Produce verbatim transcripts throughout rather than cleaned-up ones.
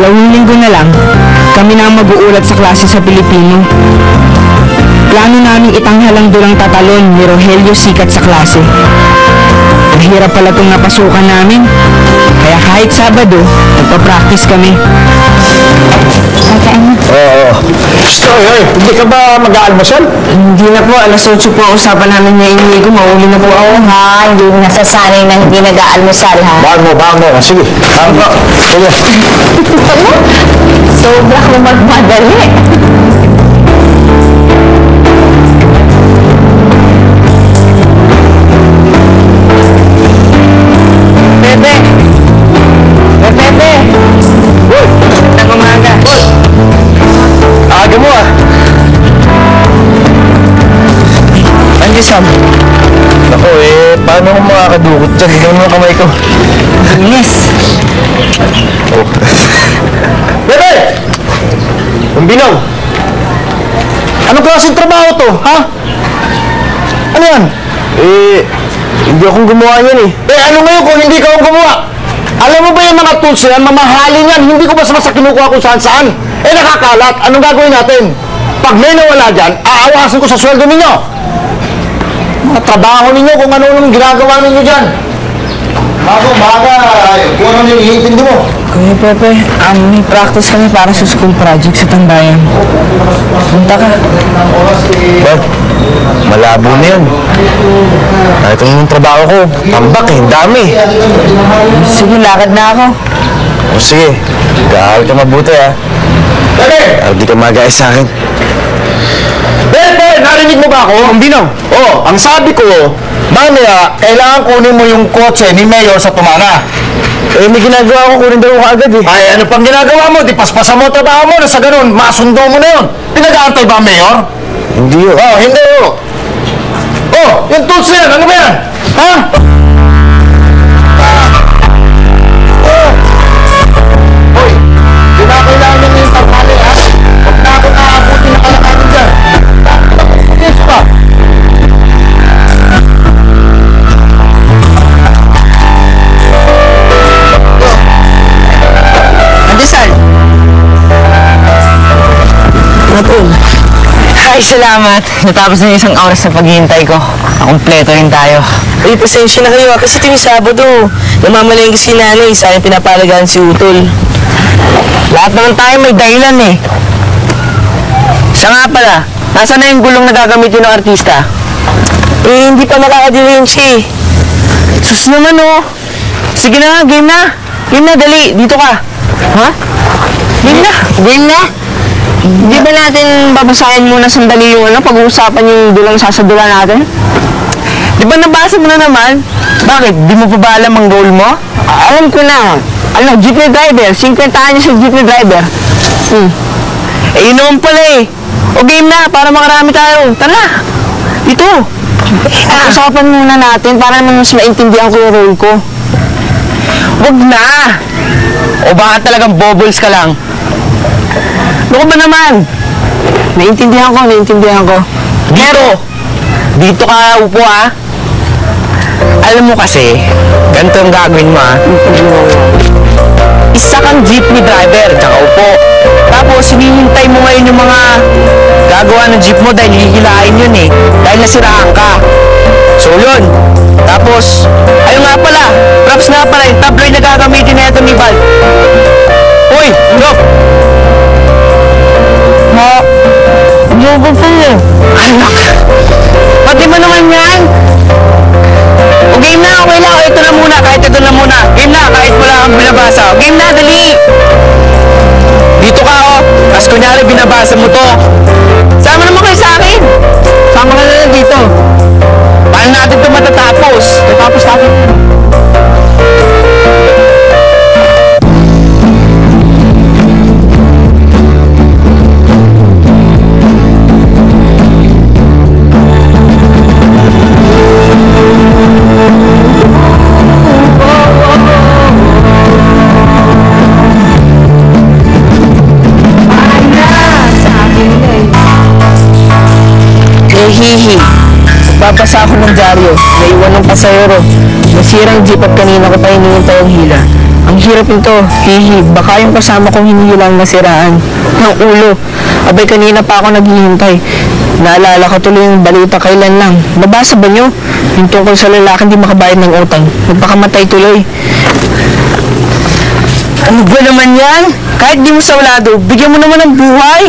Dalawang linggo na lang, kami na ang mag-uulat sa klase sa Pilipino. Plano namin itanghal ang dulang tatalon ni Rogelio Sikat sa klase. Mahirap pala itong napasukan namin. Kaya kahit Sabado, nagpa-practice kami. Kakain na. Oo. Hoy, hoy, hindi ka ba mag-aalmusal? Hindi na po, alas otso po usapan namin niya inigo. Mauli na po ako. Ha, hindi nasasanay na hindi nag-aalmusal, ha? Bahan mo, bahan mo. Sige, bahan mo. Sige. Sobra kong magmadali. Pepe! Hey, Pepe! Uy! Nang umaga. Uy! Aga mo ah. Andiyan, Sam. Ako eh, paano ko makakadukot dyan? Ganun ang kamay ko. Yes! Oh. Bebe! Umbinaw! Anong klaseng trabaho to, ha? Ano yan? Eh, hindi akong gumawa yan eh. Eh, ano ngayon kung hindi ka akong gumawa? Alam mo ba yung mga tools yan, mamahalin yan, hindi ko basta-basta kinukuha kung saan-saan. Eh, nakakalat. Anong gagawin natin? Pag may nawala dyan, aawasan ko sa sweldo ninyo. Mga trabaho ninyo, kung ano nung ginagawa ninyo dyan. Bago, baga, kung ano yung iintindi mo. Kuya Pepe, um, may practice kami para sa school project sa Tambayan. Punta ka. Ba? Malabo na yun. Ah, ito yung trabaho ko. Tambak eh, dami. Sige, lakad na ako. O sige, gawal ka mabuti ha. Bebe! Para di ka magayas sa akin. Bebe! Narinig mo ba ako? Ang binaw. Oo, ang sabi ko, mamaya, kailangan kunin mo yung kotse ni Mayor sa Tumana. Eh, may ginagawa ko, kunin daw ko agad eh. Ay, ano pang ginagawa mo? Di paspasan mo trabaho mo na sa ganun, masundo mo na yun. Pinag-aantay ba, Mayor? Hindi yun. Oh, hindi yun. Oh, yung tools na yan, ano ba yan? Ha? Oh! Hoy, di na kailangan nyo yung tanghali, ha? Huwag na ako naabuti na kalakatin dyan. Yes pa. Andesal! Matun. Ay, salamat. Natapos na yung isang oras na paghihintay ko. Nakompleto rin tayo. Uy, pasensya na kayo kasi tuwing Sabado, namamalayan kasi nanay, sayang pinapalagaan si Utol. Lahat naman tayo may dahilan eh. Siya nga pala, nasaan na yung gulong na gagamitin ng artista? Eh, hindi pa nakakadirin siya eh. Sus naman oh. Sige na nga, game na. Game na, dali. Dito ka. Ha? Game na. Game na? Di ba natin babasahin muna sandali yung ano, pag-uusapan yung dulang sasadula natin? Di ba nabasa mo na naman? Bakit? Di mo pa ba alam ang role mo? Ah, alam ko na. Ano, jeepney driver. Singkwentahan niya sa jeepney driver. Hmm. Eh, yun naman pala eh. O game na, para makarami tayo. Tara. Dito. Ah. Usapan muna natin para naman mas maintindihan ko yung role ko. Wag na. O baka talagang bobbles ka lang. Ano ba naman? Naintindihan ko, naintindihan ko. Pero, dito ka upo ha. Alam mo kasi, ganito ang gagawin mo ha. Isa kang jeepney driver, tsaka upo. Tapos, hinihintay mo ngayon yung mga gagawa ng jeep mo dahil hihilain yun eh. Dahil nasiraan ka. So, yun. Tapos, ayun nga pala, props nga pala, yung tabloid na gagamitin na ito ni Val. Uy, look! Ma, ano ba po yun? Anak! Pati mo naman yan? O game na, okay lang. Ito na muna, kahit ito na muna. Game na, kahit wala kang binabasa. O game na, dali! Dito ka, oh. Tapos kunyari, binabasa mo to. Sama naman kayo sa akin. Sama ka na lang dito. Paano natin ito matatapos? Tatapos natin. Hihi. Babasa ako ng dyaryo. Naiwan ng pasayero. Nasirang jeep at kanina ko pa hinihintay ang hila. Ang hirap nito, hihi. Baka yung kasama kong hinihilang nasiraan ng ulo. Abay, kanina pa ako naghihintay. Naalala ko tuloy yung balita kailan lang. Nabasa ba nyo? Yung tungkol sa lalaki hindi makabayad ng utang. Nagpakamatay tuloy. Ano ba naman yan? Kahit di mo sawlado, bigyan mo naman ng buhay.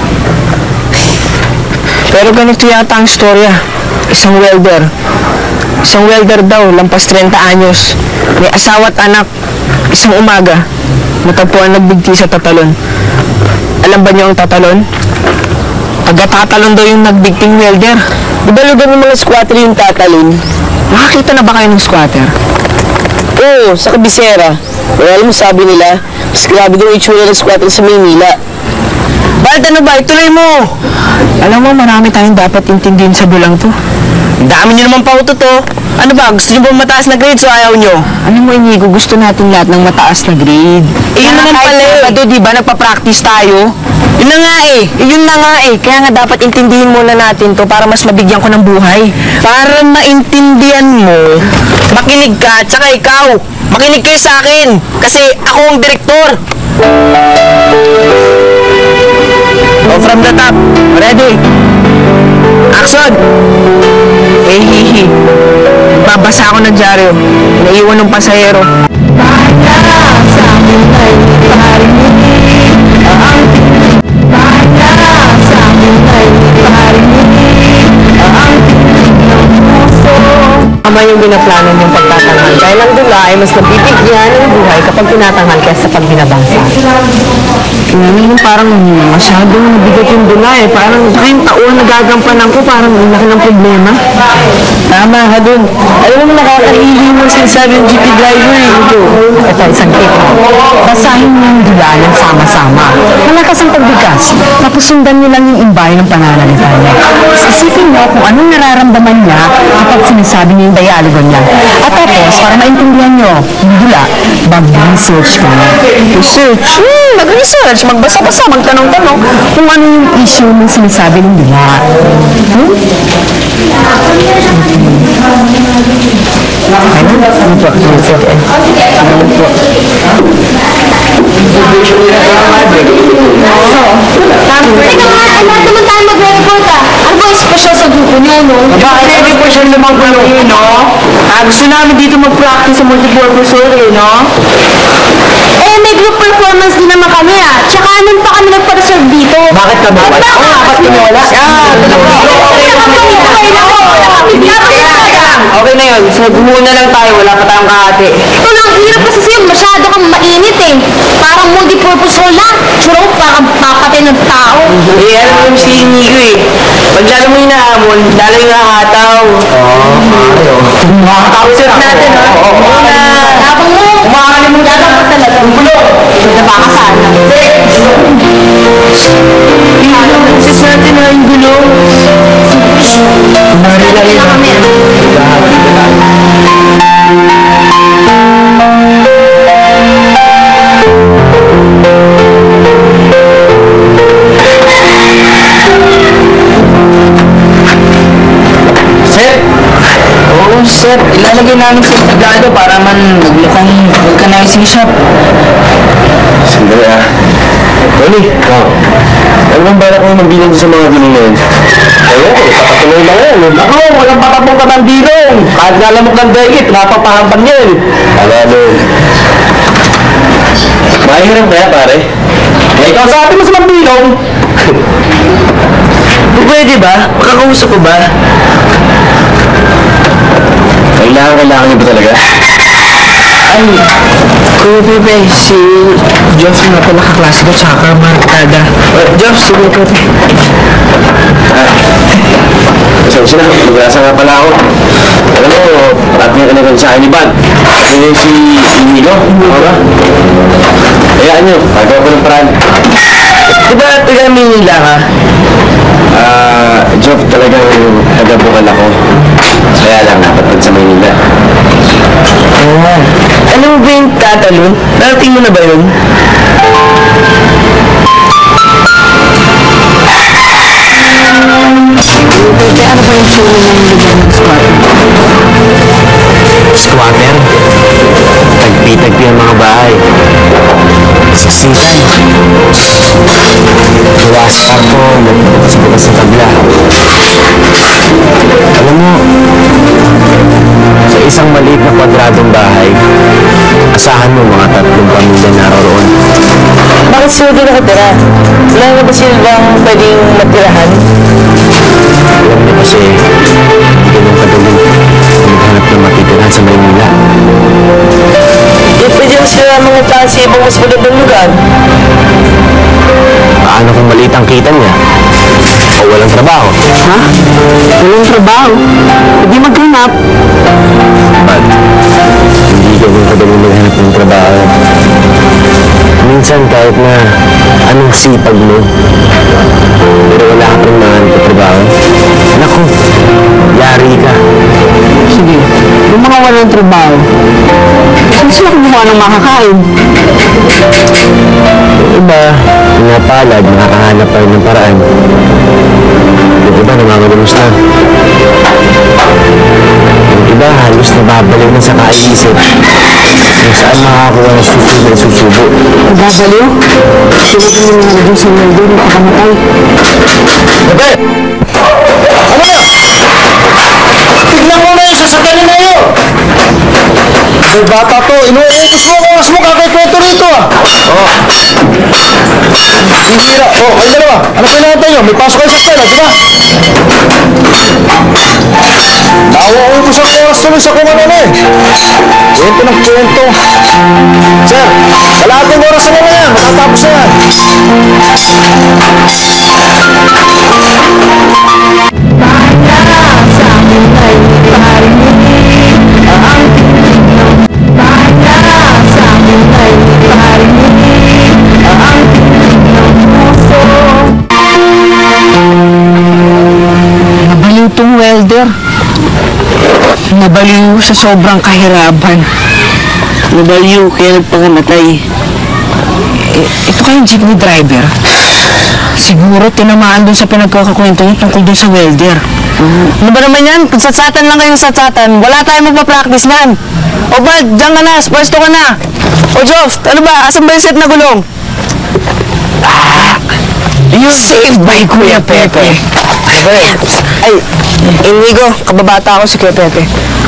Pero ganito yata ang storya. Isang welder. Isang welder daw, lampas thirty anyos. May asawa at anak. Isang umaga, natagpuan nagbigti sa tatalon. Alam ba niyo ang tatalon? Pagkatatalon daw yung nagbigting welder. Di ba lugar ng mga squatter yung tatalon? Nakakita na ba kayo ng squatter? Oo, sa kabisera. Pero alam mo, sabi nila, mas grabe daw yung itsura ng squatter sa Maynila. Bakit ano ba? Ituloy mo! Alam mo, marami tayong dapat intindihin sa dulang to. Ang dami nyo naman pauto to. Ano ba? Gusto nyo ba mataas na grades o ayaw nyo? Ano mo, Inigo? Gusto natin lahat ng mataas na grade. Eh, yun naman pala eh. Sabado, di ba? Nagpa-practice tayo. Yun na nga eh. Eh, yun na nga eh. Kaya nga dapat intindihin muna natin to para mas mabigyan ko ng buhay. Para maintindihan mo, makinig ka, tsaka ikaw. Makinig kayo sa akin. Kasi ako ang direktor. Oh, from the top. Ready? Action! Eh, hihi. Babasa ako ng dyaryo. Naiwan ng pasahero. Tama yung binaplanan yung pagtatanghal. Dahil ang dula ay mas nabibigyan ng buhay kapag tinatanghal kaysa pag binabasa. Ano parang masyadong nabigat yung dula eh. Parang sa yung taon nagagampanan ko, parang laki ng problema. Tama ka dun. Alam mo, nakakaili mo sinasabi yung jeepney driver eh. Ito, isang tip. Basahin mo yung dula ng sama-sama. Malakas ang pagbigkas. Tapos sundan niyo lang yung imbay ng pananalita niya. Isipin niyo kung anong nararamdaman niya kapag sinasabi niya yung dialogo niya. At tapos, para maintindihan niyo yung dula, mag-research ka na. Research? Hmm, mag-research. Magbasa-basa, magtanong-tanong Kung ano yung issue ng sinasabi ng dula. Hmm? Ano po? Ano po? Teka nga, lahat naman tayo mag-report ah. Ano ba yung special sa grupo niyo, no? Bakit ready po siya sa mga gulo, no? Ah, gusto namin dito mag-practice sa multipurpose hall, eh, no? Eh, may group performance din naman kami ah. Tsaka nun pa kami nagpa-reserve dito. Bakit ka ba? Ba't ba? Oo, bakit kami wala? Ah, okay na yun. So, muna lang tayo. Wala pa tayong kahati. Ito lang, hirap kasi sa'yo. Masyado kang mainit eh. Parang multi-purpose hall lang. Churo, parang papatay ng tao. Eh, alam mo si Inigo eh. Pag lalo mo hinahamon, lalo yung hahataw. Makakatausap natin, ha? Oo, Muna. Habang mo, Makakalimutan ka pa talaga. Ang gulo. napakasal. Sis natin na yung gulo. Sabi na kami ah. Sir? Oo, sir. Ilalagay namin sa tablado para man magmukhang vulcanizing shop. Sandali ah. Tony, oh. Ano bang balak mo magbilang sa mga gulong na yun? Ayun, papatuloy lang yan. Ako, walang patapong ka ng bilong. Kahit nalamok ng dagit, napapahampan yan. Ala, doon. Mahirap kaya, pare? Eh, ikaw sa atin mo sa magbilong. Pwede ba? Makakausap ko ba? Kailangan, kailangan niyo ba talaga? Ay, Kuya Pepe, si Joff nga pala kaklase ko, tsaka Martada. Uh, Joff, sige ko. Ah, pasensya na, magrasa nga pala ako. Alam mo, parang ka na sa akin ni Bad. Kasi si Inigo, ako ba? Hayaan nyo, pagawa ko ng paraan. Diba taga Manila ka? Ah, Joff, talagang nagabukal ako. Kaya lang, napadpad sa Maynila. Oo. Ano mo ba yung tatalon? Narating mo na ba yun? Pepe, ano ba yung show ng lugar ng squatter? Squatter? Ay, Tagpi-tagpi ang mga bahay. Siksikan. Gawa sa karto, bukas-bukas sa tabla. Alam mo, sa isang maliit na kwadradong bahay, asahan mo mga tatlong pamilya naroon. Bakit sila doon nakatira? Wala na ba silang pwedeng matirahan? Alam niyo kasi, hindi ganun kadali maghanap ng matitirahan sa Maynila. Eh, pwede na sila mangupahan sa ibang mas magandang lugar. Paano kung maliit ang kita niya? O walang trabaho? Ha? Walang trabaho. Hindi maghanap. But, hindi ganun kadali maghanap ng trabaho. Minsan kahit na anong sipag mo, pero wala ka pang mahanap ng trabaho, naku, yari ka. Sige, yung mga walang trabaho, saan sila kumuha ng makakain? Yung iba, pinapalad, nakakahanap pa rin ng paraan. Yung iba, namamalimos na. Yung iba, halos nababaliw na sa kaisip kung saan makakakuha ng susunod na susubo. Nagagaliw? Tulad ng mga naging sa mundo, napakamatay. Bebe! Ano yan? Tignan mo na yung sasakyan na yun! Ay, bata to, inuutos mo ang oras mo kakaikwento rito ah! Oo. Sisira. Oh, kayo dalawa. Ano pinahantay nyo? May pasok kayo sa eskwela, di ba? Nauutos ang oras tuloy sa kung ano na eh. Kwento ng kwento. Sir, kalahating oras na lang yan. Makatapos na yan. Nabaliw tong welder. Nabaliw sa sobrang kahirapan. Nabaliw kaya nagpangamatay. Eh, ito kayong jeepney driver. Siguro tinamaan dun sa pinagkakakwento niyo tungkol dun sa welder. Ano ba naman yan? Kung satsatan lang kayo satsatan, wala tayong magpa-practice niyan. O Brad, dyan ka na, pwesto ka na. O Joff, ano ba? Asan ba yung set na gulong? You're saved by Kuya Pepe. Ay, Inigo, kababata ako si Kuya Pepe.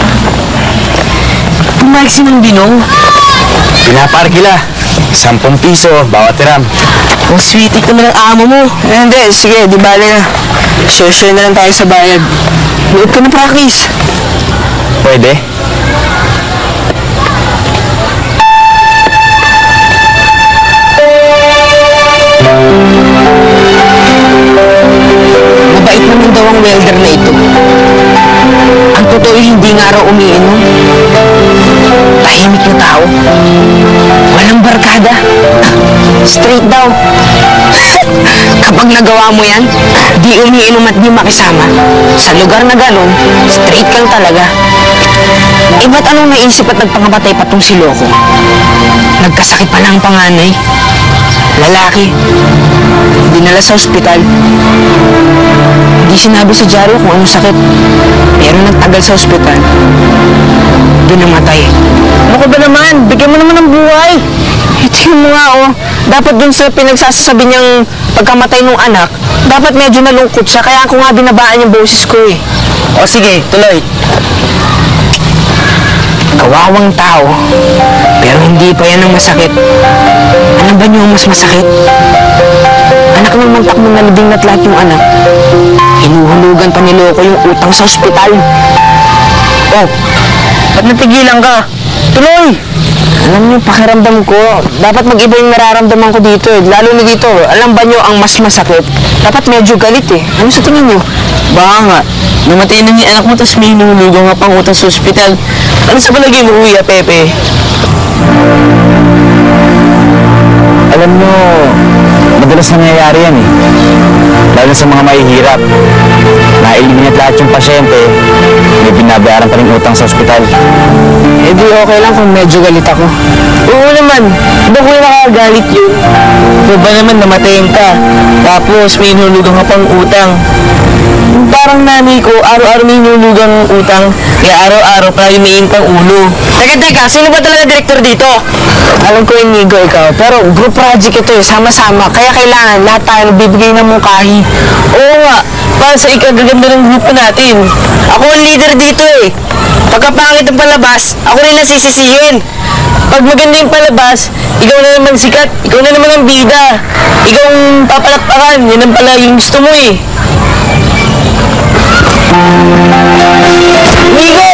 Pumayag si Mang Binong. Pinaparkila. Sampung piso, bawat tiram. Ang sweetie naman ang amo mo. Eh, hindi, sige, di bale na. Share-share na lang tayo sa bayad. Luot ka na practice. Pwede? Mabait naman daw ang welder na ito. Ang totoo hindi nga raw umiinom. Tahimik na tao. Walang barkada. Straight daw. Kapag nagawa mo yan, di umiinom at di makisama. Sa lugar na ganun, straight kang talaga. Eh ba't anong naisip at nagpangamatay pa tong si Loco? Nagkasakit pala ang panganay. Lalaki. Dinala sa ospital. Hindi sinabi sa dyaryo kung anong sakit. Pero nagtagal sa ospital. Doon namatay. Ano ka ba naman? Bigyan mo naman ng buhay. Ito yung mga oh. Dapat dun sa pinagsasabi niyang pagkamatay ng anak, dapat medyo nalungkot siya. Kaya ako nga binabaan yung boses ko eh. O sige, tuloy. Kawawang tao. Pero hindi pa yan ang masakit. Ano ba niyo ang mas masakit? Anak ng mantak mong nalibing na't lahat yung anak. Hinuhulugan pa ni Loco yung utang sa ospital. Oh, ba't natigilan ka? Tuloy! Alam niyo, pakiramdam ko, dapat mag-iba yung nararamdaman ko dito eh. Lalo na dito, alam ba niyo ang mas masakit? Dapat medyo galit eh. Ano sa tingin niyo? Baka nga, namatay na yung anak mo tapos may hinulugan nga pang utang sa ospital. Ano sa palagay mo, Kuya Pepe? Alam nyo, madalas nangyayari yan eh. Lalo sa mga mahihirap. Na-eliminate lahat yung pasyente, may binabayaran pa rin utang sa ospital. Eh di okay lang kung medyo galit ako. Oo naman, hindi ko nakagalit yun. Ikaw ba naman namatayin ka? Tapos may inulugang ka pang utang. Parang nanay ko, araw-araw may inulugang utang. Kaya araw-araw pa yung maintang ulo. Teka, teka, sino ba talaga direktor dito? Alam ko, Inigo, ikaw. Pero group project ito eh, sama-sama. Kaya kailangan lahat tayo nagbibigay ng mungkahi. Oo nga, para sa ikagaganda ng grupo natin. Ako ang leader dito eh. Pagkapangit ang palabas, ako rin ang sisisihin. Pag maganda yung palabas, ikaw na naman sikat, ikaw na naman ang bida. Ikaw ang papalakpakan, yun ang pala yung gusto mo eh. Nico!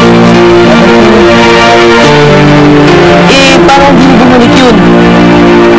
Eh, parang hindi bumalik yun.